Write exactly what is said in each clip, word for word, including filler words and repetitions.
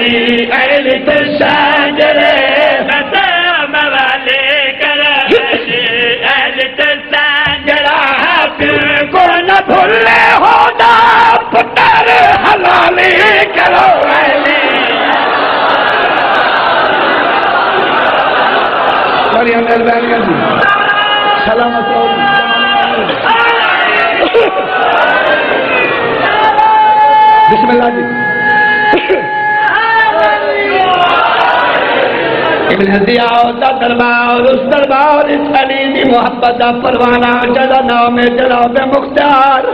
علی علی تو ساجرے بتا موالی کرو علی علی تو ساجرہ پھر کو نہ بھولے ہونا پتر حلالی کرو علی سوری اندر بیان کر دی سلامت ہو بسم اللہ جی ابن ضیاء دا دربار اس دربار اس علی دی محبت دا پروانہ جدا نام جناب مختار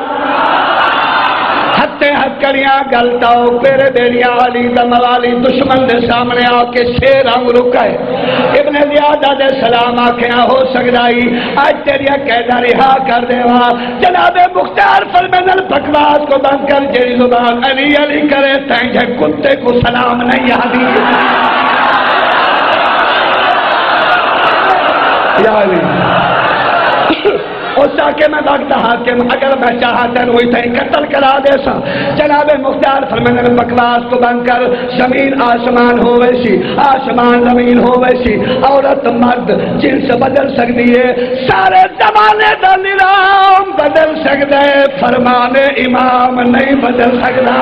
ہتے ہتکڑیاں گلتاؤ پیرے دیڑیاں علی دا موالی دشمن دے سامنے آکے شیر ہم رکائے ابن ضیاء دے سلام آکھیاں ہو سکدائی آج تیریا قیدہ رہا کر دیوا جناب مختار فرمینل بکواس کو بند کر جیری زبان علی علی کرے تینجھے کتے کو سلام نہیں آدھی یا علی اس آکے میں بھاگتا حاکم اگر میں چاہتا ہوئی تھی قتل کرا دے سا جناب مختار فرمانے میں بکواس کو بند کر زمین آسمان ہو ویسی آسمان زمین ہو ویسی عورت مرد جنس بدل سکتی ہے سارے زمانے دا نظام بدل سکتے فرمان امام نہیں بدل سکتا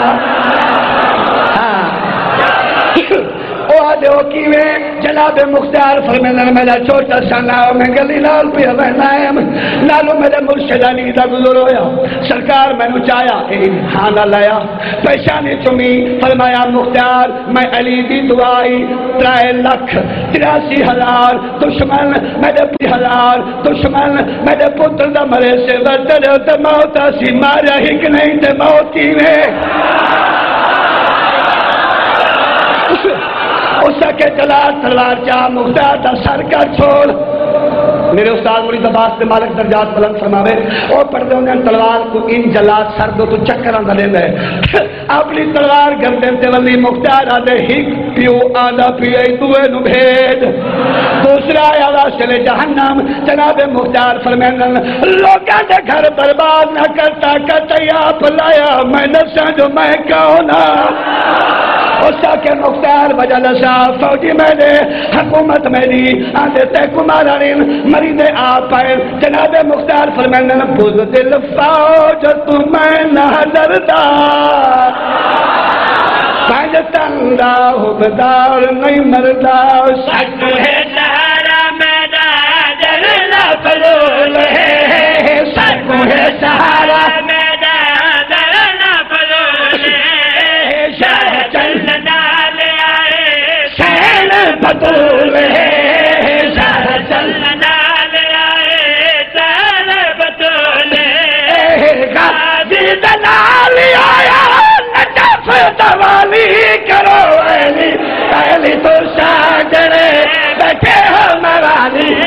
او آدھے ہو کیوے جناب مختار فرمیدن میرا چھوٹا سا ناؤ میں گلی لال پہ بہنائم نالو میرے مرشد علی دا گزر ہویا سرکار میں نچایا ہانا لایا پیشانی چمی فرمایا مختار میں علی دی دعائی ترائے لکھ تراسی ہزار دشمن میرے پی ہزار دشمن میرے پتر دا مرے سے ورطر ہوتا موتا سی مارا ہی کہ نہیں تے موتی میں اسا کے تلار تلوار چاہ مختار دا سر کا چھوڑ میرے استاد مرید عباس سے مالک درجات بلند فرماوے اور پڑھتے ہوں گے تلوار کو ان جلات سر دو تو چکر اندر لے دے اپنی تلوار گردن تے ولی مختار آدھے ہی پیو آدھا پیئے دوئے نو بھید دوسرا آدھا چلے جہنم جناب مختار فرمیندن لوگاں دے گھر برباد نہ کرتا کرتا آپ لایا میں نسا جو میں کہونا اسا کے مختار بجل صاحب فوجی میں نے حکومت میں دی آدھے تے کمارین مریض آپ پائے جناب مختار فرمیندن بوز دل فوج تمہیں نہ دردار پانچ تندہ حبدار نہیں مردہ سک ہے سہارا میرا جلنا فلول ہے سک ہے سہارا میرا جلنا فلول ہے شاہ چلنا لے آئے سین بطول ہے شاہ چلنا لے آئے سین بطول ہے غازی دلال آیا نجف دوالی کرو علی علی تو ساجرے بیٹھے ہو موالی